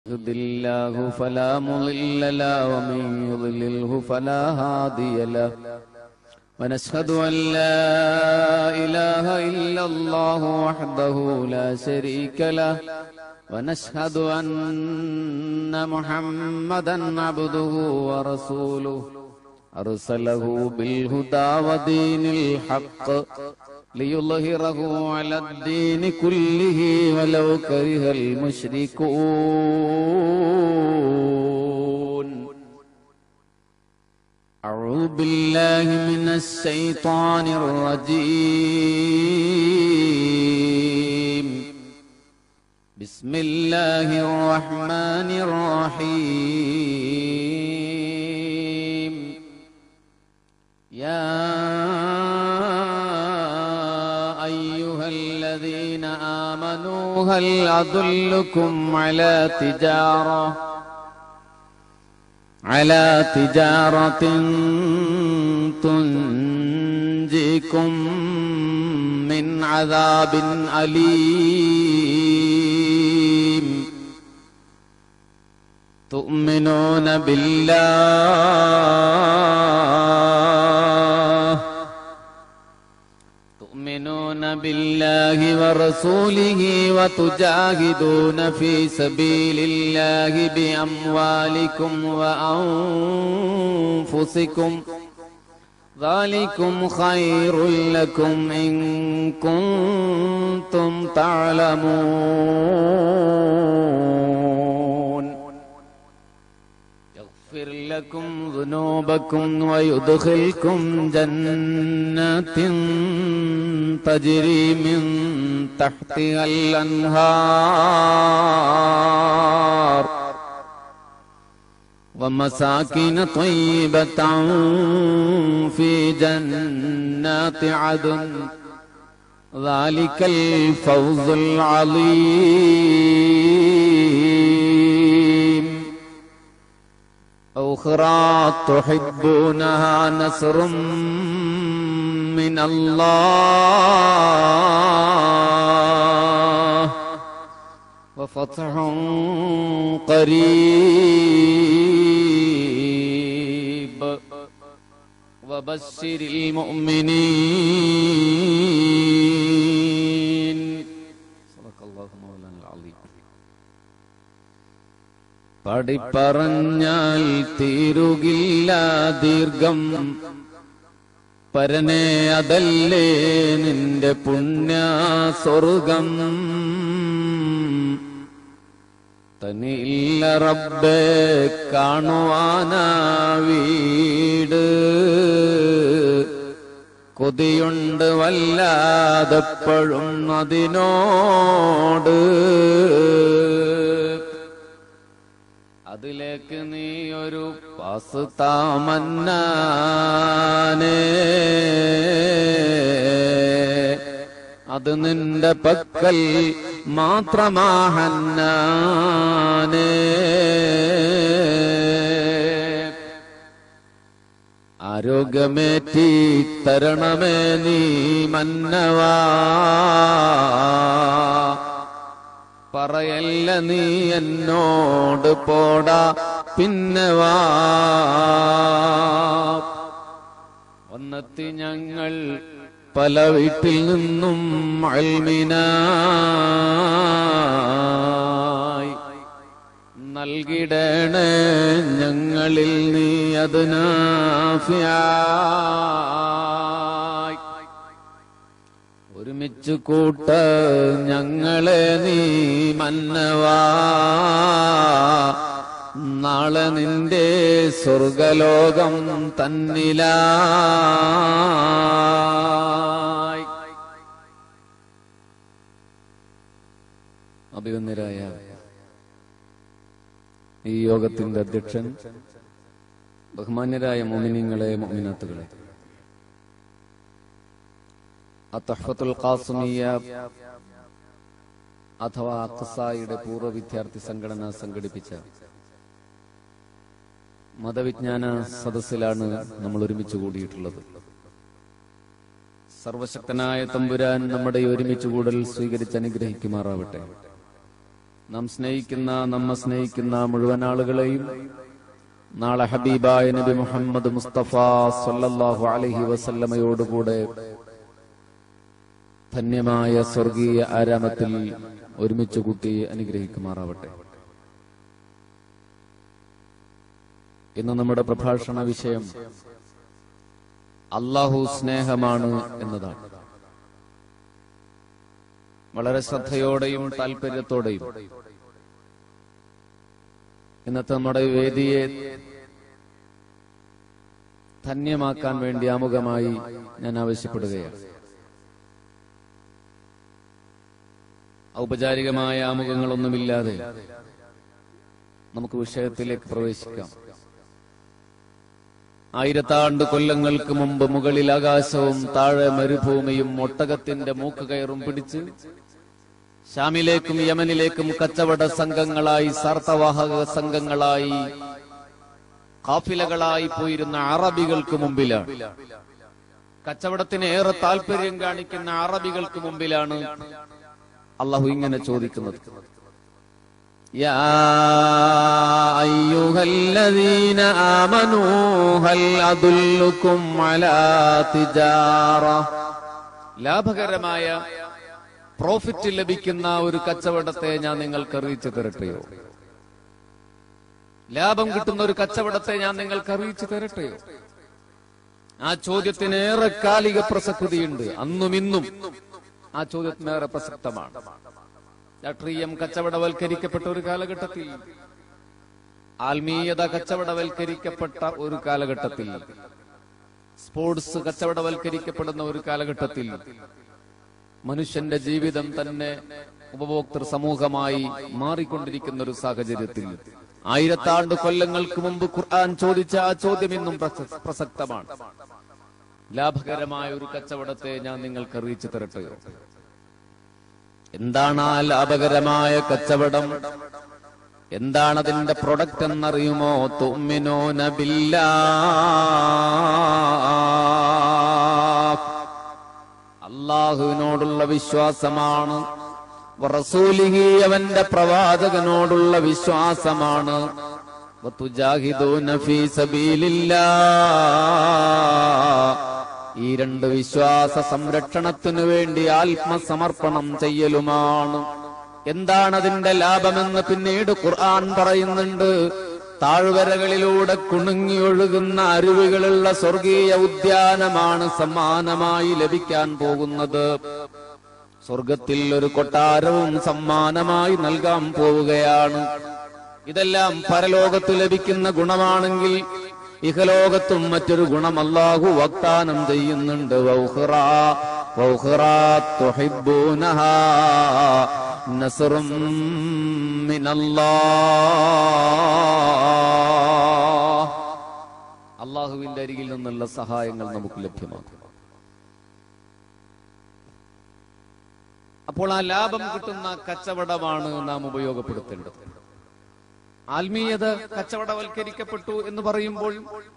يهد الله فلا مضل له ومن يضلله فلا هادي له ونشهد أن لا إله إلا الله وحده لا شريك له ونشهد أن محمدا عبده ورسوله أرسله بالهدى ودين الحق ليظهره على الدين كله ولو كره المشركون. أعوذ بالله من الشيطان الرجيم. بسم الله الرحمن الرحيم. يا أيها الذين آمنوا هل أدلكم على تجارة تنجيكم من عذاب أليم. تؤمنون بالله ورسوله وتجاهدون في سبيل الله بأموالكم وأنفسكم ذلكم خير لكم إن كنتم تعلمون. يغفر لكم ذنوبكم ويدخلكم جنات تجري من تحتها الأنهار ومساكن طيبة في جنات عدن ذلك الفوز العظيم. أخرى تحبونها نصر من الله وفتح قريب وبشر المؤمنين. صدق الله مولانا العظيم. പടിപ്പറഞ്ഞാൽ തീരുകില്ല ദീർഘം പരനേ അതല്ലേ നിന്റെ പുണ്യ സ്വർഗം. തനിയില്ല റബ്ബേ കാണുവാനാ വീട് കൊതിയുണ്ട് വല്ലാതെപ്പോഴും അതിനോട്. അതിലേക്ക് നീ ഒരു പാസ് താമന്നാനേ അത് നിന്റെ പക്കൽ മാത്രമാഹന്നാനേ. ആരോഗ്യമേറ്റി തരണമേ നീ മന്നവാ പറയല്ല നീ എന്നോട് പോടാ പിന്നവാ. വന്നെത്തി ഞങ്ങൾ പല വീട്ടിൽ നിന്നും ഇൽമിനായി നൽകിടണേ ഞങ്ങളിൽ നീ അത് നാഫിയായി. ഒരുമിച്ചു കൂട്ട ഞങ്ങളെ നീ മന്നവാ നാളെ നിന്റെ സ്വർഗലോകം തന്നിലായി. അഭിവന്ദരായ ഈ യോഗത്തിന്റെ അധ്യക്ഷൻ, ബഹുമാന്യരായ മുഅ്മിനീങ്ങളെ മുഅ്മിനാത്തുകളെ, അത്ഹഫത്തുൽ ഖാസിമിയ്യ അഥവാ അഖ്സായുടെ പൂർവ്വ വിദ്യാർത്ഥി സംഘടന സംഘടിപ്പിച്ച മതവിജ്ഞാന സദസ്സിലാണ് നമ്മൾ ഒരുമിച്ച് കൂടിയിട്ടുള്ളത്. സർവശക്തനായ തമ്പുരാൻ നമ്മുടെ ഒരുമിച്ച് കൂടൽ സ്വീകരിച്ച് അനുഗ്രഹിക്കുമാറാവട്ടെ. നാം സ്നേഹിക്കുന്ന നമ്മെ സ്നേഹിക്കുന്ന മുഴുവൻ ആളുകളെയും നാളെ ഹബീബായ നബി മുഹമ്മദ് മുസ്തഫ സല്ലല്ലാഹു അലൈഹി വസല്ലമയോടുകൂടെ ധന്യമായ സ്വർഗീയ ആരാമത്തിൽ ഒരുമിച്ച് കൂട്ടി അനുഗ്രഹിക്കുമാറാവട്ടെ. ഇന്ന് നമ്മുടെ പ്രഭാഷണ വിഷയം അല്ലാഹു സ്നേഹമാണ് എന്നതാണ്. വളരെ ശ്രദ്ധയോടെയും താല്പര്യത്തോടെയും ഇന്നത്തെ നമ്മുടെ വേദിയെ ധന്യമാക്കാൻ വേണ്ടി ആമുഖമായി ഞാൻ ആവശ്യപ്പെടുകയാണ്. ഔപചാരികമായ ആമുഖങ്ങളൊന്നുമില്ലാതെ നമുക്ക് വിഷയത്തിലേക്ക് പ്രവേശിക്കാം. 1000 കൊല്ലങ്ങൾക്ക് മുമ്പ് മുകളിൽ ആകാശവും താഴെ മരുഭൂമിയും ഒട്ടകത്തിന്റെ മൂക്കുകയറും പിടിച്ച് ഷാമിലേക്കും യമനിലേക്കും കച്ചവട സംഘങ്ങളായി സാർത്ഥവാഹക സംഘങ്ങളായി കാഫിലകളായി പോയിരുന്ന അറബികൾക്ക് മുമ്പിലാണ്, കച്ചവടത്തിന് ഏറെ താല്പര്യം കാണിക്കുന്ന അറബികൾക്ക് മുമ്പിലാണ് അള്ളാഹു ഇങ്ങനെ ചോദിക്കുന്നത്: യാ അയ്യുഹല്ലദീന ആമനൂ ഹൽ അദുല്ലുകും അലാ തിജാറ. ലാഭകരമായ പ്രോഫിറ്റ് ലഭിക്കുന്ന ഒരു കച്ചവടത്തെ ഞാൻ നിങ്ങൾക്ക് അറിയിച്ചു തരട്ടെയോ? ലാഭം കിട്ടുന്ന ഒരു കച്ചവടത്തെ ഞാൻ നിങ്ങൾക്ക് അറിയിച്ചു തരട്ടെയോ? ആ ചോദ്യത്തിന് ഏറെ കാലിക പ്രസക്തിയുണ്ട്. അന്നും ഇന്നും ആ ചോദ്യത്തിനേറെ പ്രസക്തമാണ്. രാഷ്ട്രീയം കച്ചവടവൽക്കരിക്കപ്പെട്ട ഒരു കാലഘട്ടത്തിൽ, ആത്മീയത കച്ചവടവൽക്കരിക്കപ്പെട്ട ഒരു കാലഘട്ടത്തിൽ, സ്പോർട്സ് കച്ചവടവൽക്കരിക്കപ്പെടുന്ന ഒരു കാലഘട്ടത്തിൽ, മനുഷ്യന്റെ ജീവിതം തന്നെ ഉപഭോക്തൃ സമൂഹമായി മാറിക്കൊണ്ടിരിക്കുന്ന ഒരു സാഹചര്യത്തിൽ 1000 കൊല്ലങ്ങൾക്ക് മുമ്പ് ഖുർആൻ ചോദിച്ച ആ ചോദ്യം ഇന്നും പ്രസക്തമാണ്. ലാഭകരമായ ഒരു കച്ചവടത്തെ ഞാൻ നിങ്ങൾക്ക് അറിയിച്ചു തരട്ടെയോ? എന്താണ് ആ ലാഭകരമായ കച്ചവടം? എന്താണ് അതിന്റെ പ്രൊഡക്റ്റ് എന്നറിയുമോ? തുഅ്മിനൂന ബില്ലാഹ്, അല്ലാഹുവിനോടുള്ള വിശ്വാസമാണ്. വറസൂലിഹി, അവന്റെ പ്രവാചകനോടുള്ള വിശ്വാസമാണ്. വതുജാഹിദൂന ഫീ സബീലില്ലാഹ്, ഈ 2 വിശ്വാസ സംരക്ഷണത്തിനു വേണ്ടി ആത്മസമർപ്പണം ചെയ്യലുമാണ്. എന്താണ് അതിന്റെ ലാഭമെന്ന് പിന്നീട് ഖുർആൻ പറയുന്നുണ്ട്. താഴ്വരകളിലൂടെ കുണുങ്ങിയൊഴുകുന്ന അരുവികളുള്ള സ്വർഗീയ ഉദ്യാനമാണ് സമ്മാനമായി ലഭിക്കാൻ പോകുന്നത്. സ്വർഗത്തിൽ ഒരു കൊട്ടാരവും സമ്മാനമായി നൽകാൻ പോവുകയാണ്. ഇതെല്ലാം പരലോകത്ത് ലഭിക്കുന്ന ഗുണമാണെങ്കിൽ ഇഹലോകത്തും മറ്റൊരു ഗുണം അല്ലാഹു വാഗ്ദാനം ചെയ്യുന്നുണ്ട്. വൗഖറാ തുഹിബ്ബൂനഹാ നസ്റും മിനല്ലാഹ്, അല്ലാഹുവിന്റെ അരികിൽ നിന്നുള്ള സഹായങ്ങൾ നമുക്ക് ലഭ്യമാകും. അപ്പോൾ ആ ലാഭം കിട്ടുന്ന കച്ചവടമാണ് നാം ഉപയോഗപ്പെടുത്തേണ്ടത്. ആത്മീയത കച്ചവടവൽക്കരിക്കപ്പെട്ടു എന്ന് പറയുമ്പോൾ